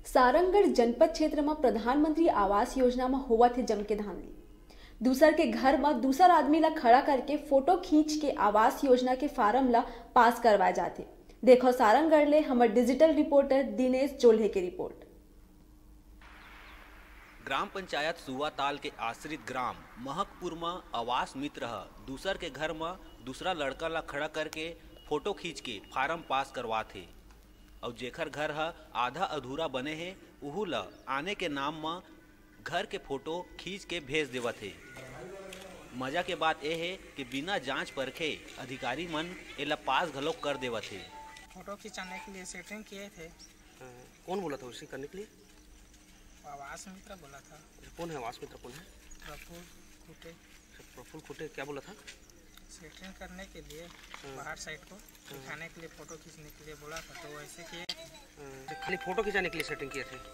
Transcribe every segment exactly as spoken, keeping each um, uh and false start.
सारंगगढ़ जनपद क्षेत्र में प्रधानमंत्री आवास योजना में होवत है जम के धांधली। दूसर के घर में दूसर आदमी ला खड़ा करके फोटो खींच के आवास योजना के फार्म ला पास करवाए जाते। देखो सारंगगढ़ ले हमारे डिजिटल रिपोर्टर दिनेश जोल्हे की रिपोर्ट। ग्राम पंचायत सुवाताल के आश्रित ग्राम महकपुर में आवास मित्र दूसर के घर में दूसरा लड़का ला खड़ा करके फोटो खींच के फार्म पास करवाते और जेखर घर है आधा अधूरा बने हैं उहू ला आने के नाम में घर के फोटो खींच के भेज देवत है। मजा के बात यह है कि बिना जांच परखे अधिकारी मन एला पास घलोक कर देवत है। फोटो खिंचाने के लिए सेटिंग किए थे। कौन बोला था उसे करने के लिए? आवास मित्र बोला था। कौन है आवास मित्र? कौन है? प्रफुल खुटे। प्रफुल खुटे क्या बोला था? सेटिंग करने के लिए बाहर साइड को दिखाने के लिए फोटो खींचने के लिए बोला था, तो वैसे किए। खाली फोटो खिंचाने के लिए सेटिंग किए थे।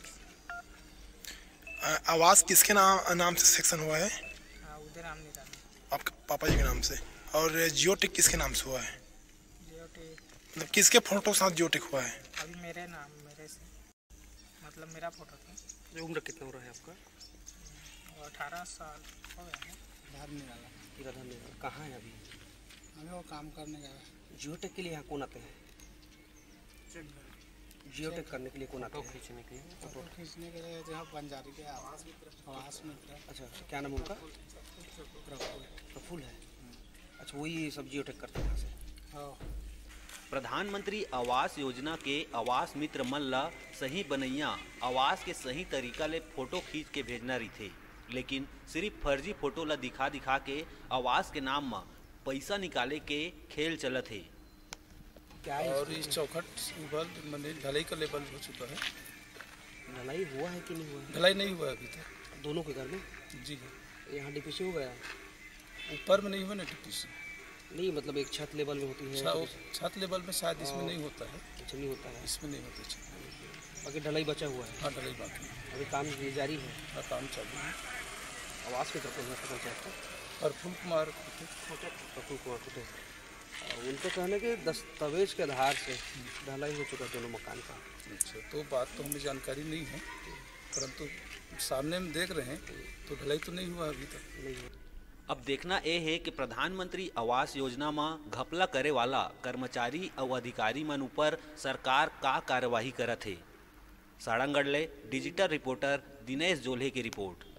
आवास किसके नाम नाम से सेक्शन हुआ है? उधर नाम नहीं था आपके पापा जी के नाम से। और जियो टिक किसके नाम से हुआ है? जियो टिक मतलब किसके फोटो साथ जियो टिक हुआ है? अभी मेरे नाम मेरे से मतलब मेरा फोटो था। उम्र कितना हो रहा है आपका? अठारह साल हो गया है। बाहर नहीं वाला कहाँ है अभी? हमें वो काम करने गया। जियो टेक के लिए यहाँ कौन आते हैं? जियो टेक करने के लिए कौन आते हैं? खींचने के लिए फोटो खींचने के लिए जहाँ बंजारी के आवास मित्र आवास मित्र। अच्छा, क्या नाम उनका? प्रफुल। प्रफुल है। अच्छा, वही सब जियो टेक करते हैं से। हाँ। प्रधानमंत्री आवास योजना के आवास मित्र मन ला सही बनैया आवास के सही तरीका ले फोटो खींच के भेजना रही थे, लेकिन सिर्फ फर्जी फोटो ला दिखा दिखा के आवास के नाम में पैसा निकाले के खेल चलत है। क्या और इस चौखट मैंने ढलाई का लेवल हो चुका है। ढलाई हुआ है कि नहीं हुआ है? ढलाई नहीं हुआ अभी तक दोनों के घर में। जी यहाँ डीपीसी हो गया? ऊपर में नहीं हुआ ना डीपीसी। नहीं मतलब एक छत लेवल में होती है। छत लेवल में शायद इसमें नहीं होता है। अच्छा, नहीं होता है इसमें नहीं होता छत। बाकी ढलाई बचा हुआ है। हाँ, ढलाई बाकी है। अभी काम जारी है। हाँ, काम चालू है। आवास की तरफ पंचायत का प्रफुल कुमार प्रफुल कुमार कुटे। उनके कहने के दस्तावेज के आधार से ढलाई हो चुका दोनों मकान का। अच्छा, तो बात तो हमें जानकारी नहीं है, परंतु सामने में देख रहे हैं तो ढलाई तो नहीं हुआ अभी तक। नहीं हुआ। अब देखना यह है कि प्रधानमंत्री आवास योजना में घपला करे वाला कर्मचारी और अधिकारी मन ऊपर सरकार का कार्यवाही करत है। सारंगगढ़ ले डिजिटल रिपोर्टर दिनेश जोल्हे की रिपोर्ट।